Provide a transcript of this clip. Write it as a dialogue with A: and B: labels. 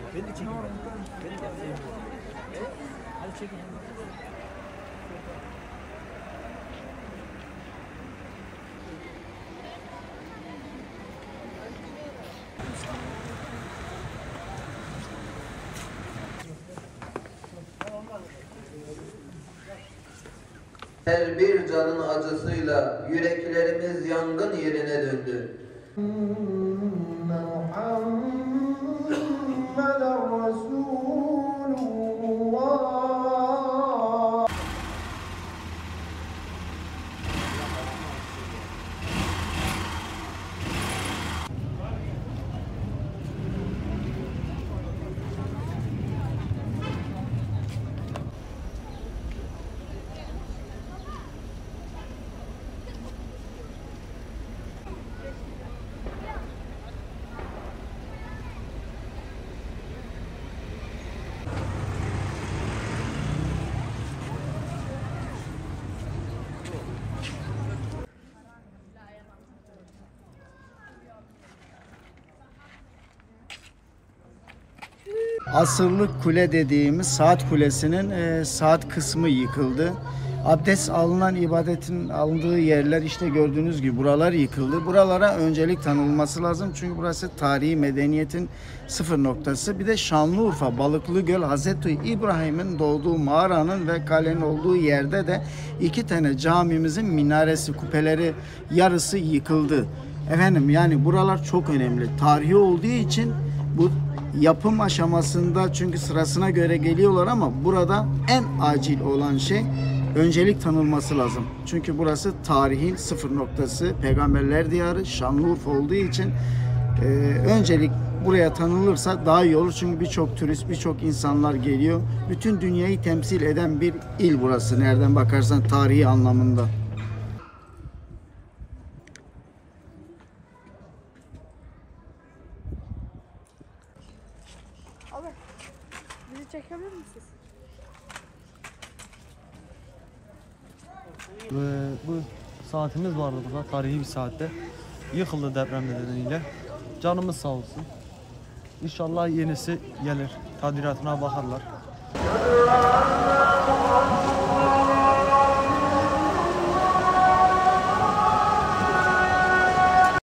A: Beni de çekin. Beni de. Hadi çekin.
B: Her bir canın acısıyla yüreklerimiz yangın yerine döndü.
C: Asırlık kule dediğimiz saat kulesinin saat kısmı yıkıldı. Abdest alınan, ibadetin alındığı yerler işte gördüğünüz gibi buralar yıkıldı. Buralara öncelik tanınması lazım. Çünkü burası tarihi medeniyetin sıfır noktası. Bir de Şanlıurfa, Balıklıgöl, Hazreti İbrahim'in doğduğu mağaranın ve kalenin olduğu yerde de 2 tane camimizin minaresi, kupeleri yarısı yıkıldı. Efendim yani buralar çok önemli. Tarihi olduğu için bu yapım aşamasında çünkü sırasına göre geliyorlar ama burada en acil olan şey öncelik tanınması lazım. Çünkü burası tarihin sıfır noktası, peygamberler diyarı, Şanlıurfa olduğu için öncelik buraya tanınırsa daha iyi olur. Çünkü birçok turist, birçok insanlar geliyor. Bütün dünyayı temsil eden bir il burası. Nereden bakarsan tarihi anlamında.
D: Abi, bizi çekebilir misiniz?
E: Bu saatimiz vardı burada, tarihi bir saatte. Yıkıldı deprem nedeniyle. Canımız sağ olsun. İnşallah yenisi gelir. Tadilatına bakarlar.